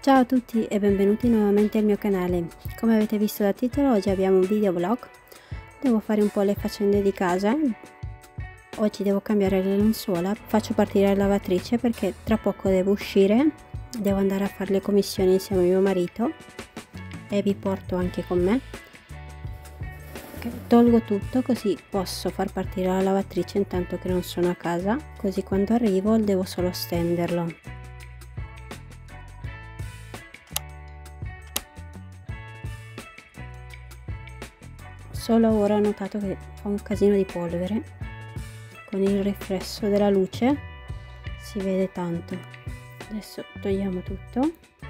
Ciao a tutti e benvenuti nuovamente al mio canale. Come avete visto dal titolo, oggi abbiamo un video vlog. Devo fare un po' le faccende di casa. Oggi devo cambiare le lenzuola, faccio partire la lavatrice perché tra poco devo uscire, devo andare a fare le commissioni insieme a mio marito e vi porto anche con me. Tolgo tutto così posso far partire la lavatrice intanto che non sono a casa, così quando arrivo devo solo stenderlo. Solo ora ho notato che fa un casino di polvere, con il riflesso della luce si vede tanto. Adesso togliamo tutto.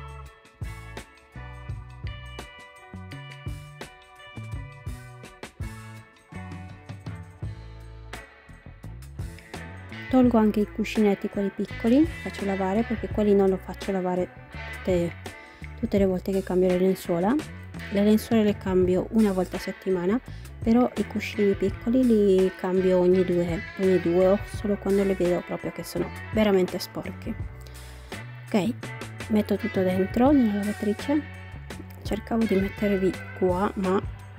Tolgo anche i cuscinetti, quelli piccoli, faccio lavare perché quelli non lo faccio lavare tutte le volte che cambio le lenzuola. Le lenzuole le cambio una volta a settimana, però i cuscini piccoli li cambio ogni due o solo quando le vedo proprio che sono veramente sporchi. Ok, metto tutto dentro nella lavatrice. Cercavo di mettervi qua ma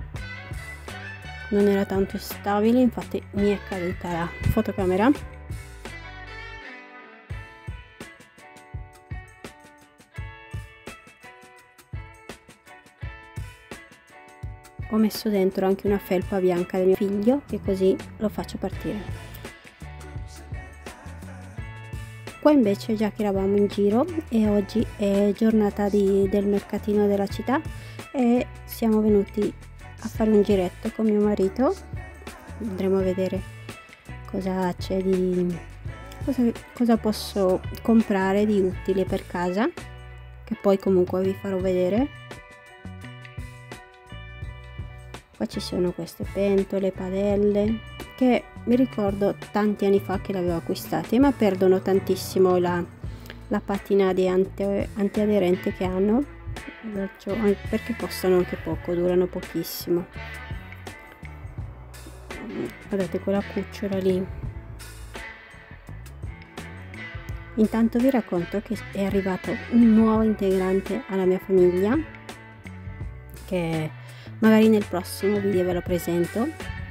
non era tanto stabile, infatti mi è caduta la fotocamera. Ho messo dentro anche una felpa bianca del mio figlio, che così lo faccio partire. Qua invece, già che eravamo in giro e oggi è giornata del mercatino della città e siamo venuti a fare un giretto con mio marito. Andremo a vedere cosa c'è cosa posso comprare di utile per casa, che poi comunque vi farò vedere. Qua ci sono queste pentole, padelle, che mi ricordo tanti anni fa che le avevo acquistate, ma perdono tantissimo la patina di antiaderente che hanno, perché costano anche poco, durano pochissimo. Guardate quella cucciola lì. Intanto vi racconto che è arrivato un nuovo integrante alla mia famiglia, che magari nel prossimo video ve lo presento.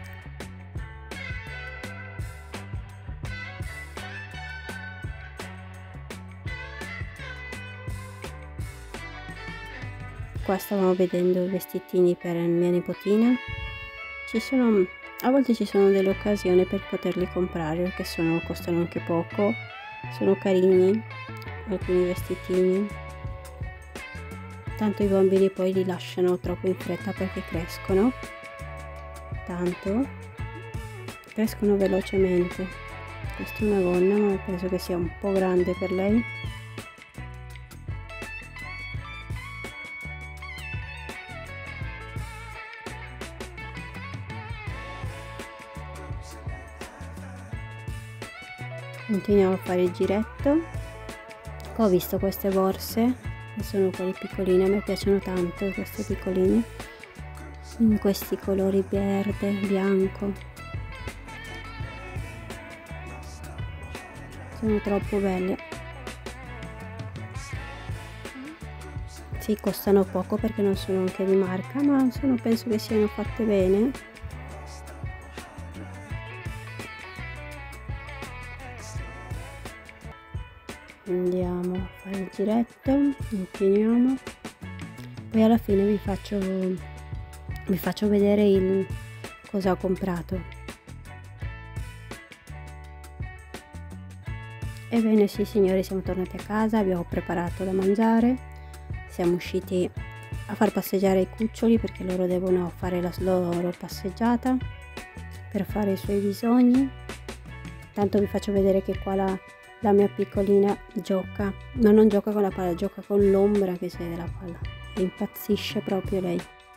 Qua stavamo vedendo i vestitini per mia nipotina. A volte ci sono delle occasioni per poterli comprare perché costano anche poco, sono carini alcuni vestitini. Tanto i bambini poi li lasciano troppo in fretta perché crescono velocemente. Questa è una gonna, ma penso che sia un po' grande per lei. Continuiamo a fare il giretto. Qua ho visto queste borse, sono quelle piccoline, a me piacciono tanto queste piccoline, in questi colori verde, bianco, sono troppo belle. Sì, costano poco perché non sono anche di marca, ma penso che siano fatte bene. Andiamo a fare il giretto, continuiamo, poi alla fine vi faccio vedere cosa ho comprato. Ebbene sì signori, siamo tornati a casa, abbiamo preparato da mangiare, siamo usciti a far passeggiare i cuccioli perché loro devono fare la loro passeggiata per fare i suoi bisogni. Tanto vi faccio vedere che qua la mia piccolina gioca, ma non gioca con la palla, gioca con l'ombra che c'è della palla, impazzisce proprio lei.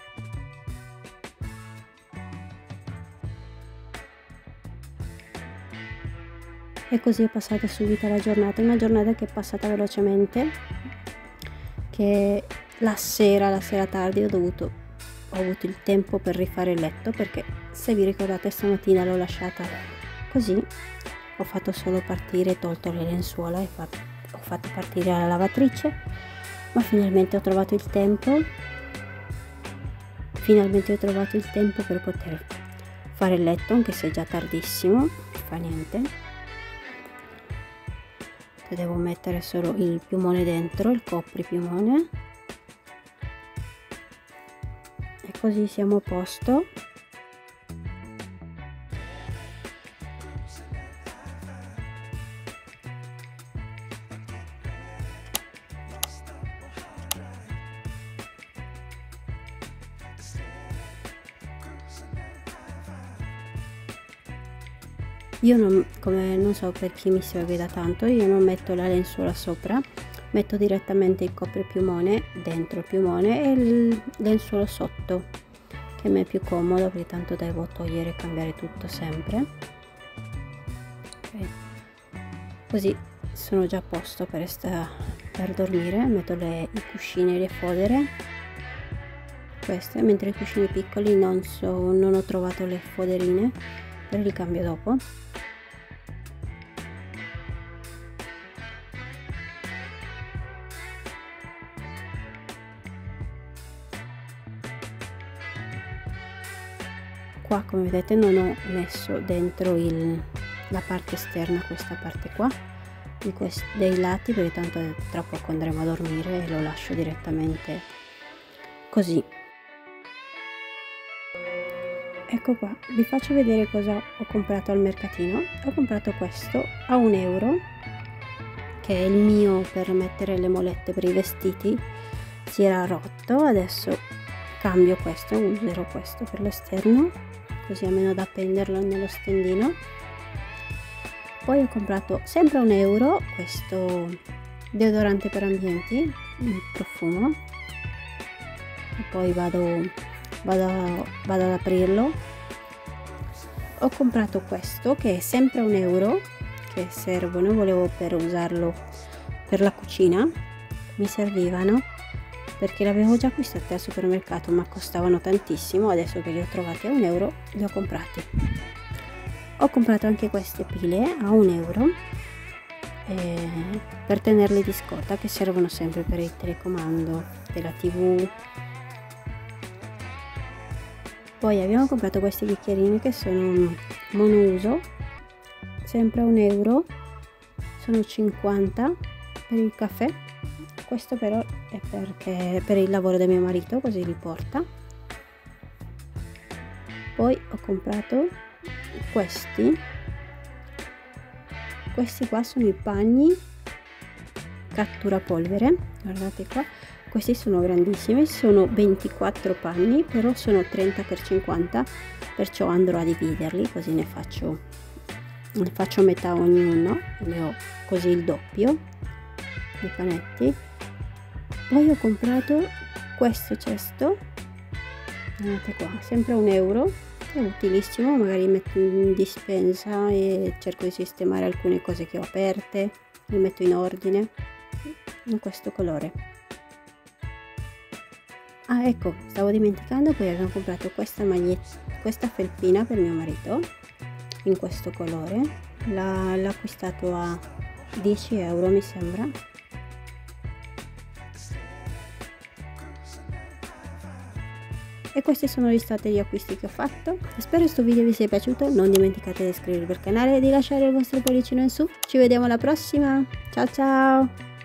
E così è passata subito la giornata, una giornata che è passata velocemente, che la sera tardi ho avuto il tempo per rifare il letto, perché se vi ricordate stamattina l'ho lasciata così. Ho fatto solo partire, tolto le lenzuola e ho fatto partire la lavatrice ma finalmente ho trovato il tempo per poter fare il letto, anche se è già tardissimo, non fa niente. Devo mettere solo il piumone dentro, il copripiumone, e così siamo a posto. Io non so per chi mi segue da tanto, io non metto la lenzuola sopra, metto direttamente il copripiumone dentro il piumone e il lenzuolo sotto, che a me è più comodo perché tanto devo togliere e cambiare tutto sempre. Okay. Così sono già a posto per dormire. Metto i cuscini e le fodere, queste, mentre i cuscini piccoli non ho trovato le foderine, però li cambio dopo. Qua, come vedete, non ho messo dentro la parte esterna, questa parte qua dei lati, perché tanto tra poco andremo a dormire e lo lascio direttamente così. Ecco qua, vi faccio vedere cosa ho comprato al mercatino. Ho comprato questo a €1, che è il mio per mettere le molette per i vestiti, si era rotto, adesso cambio questo, userò questo per l'esterno, così almeno da appenderlo nello stendino. Poi ho comprato sempre a €1 questo deodorante per ambienti, un profumo, e poi vado ad aprirlo. Ho comprato questo che è sempre a €1, che servono, volevo per usarlo per la cucina, mi servivano perché l'avevo già acquistati al supermercato ma costavano tantissimo, adesso che li ho trovati a €1 li ho comprati. Ho comprato anche queste pile a €1 per tenerle di scorta, che servono sempre per il telecomando della TV. Poi abbiamo comprato questi bicchierini che sono monouso, sempre a €1, sono 50 per il caffè. Questo però è perché per il lavoro del mio marito, così li porta. Poi ho comprato questi qua sono i panni cattura polvere, guardate qua, questi sono grandissimi, sono 24 panni, però sono 30 x 50, perciò andrò a dividerli, così ne faccio metà ognuno, ne ho così il doppio di panetti. Poi ho comprato questo cesto, guardate qua, sempre a €1, è utilissimo, magari metto in dispensa e cerco di sistemare alcune cose che ho aperte, li metto in ordine, in questo colore. Ah, ecco, stavo dimenticando, poi abbiamo comprato questa felpina per mio marito in questo colore, l'ho acquistato a €10 mi sembra. E questi sono stati gli acquisti che ho fatto. Spero questo video vi sia piaciuto, non dimenticate di iscrivervi al canale e di lasciare il vostro pollicino in su. Ci vediamo alla prossima, ciao ciao!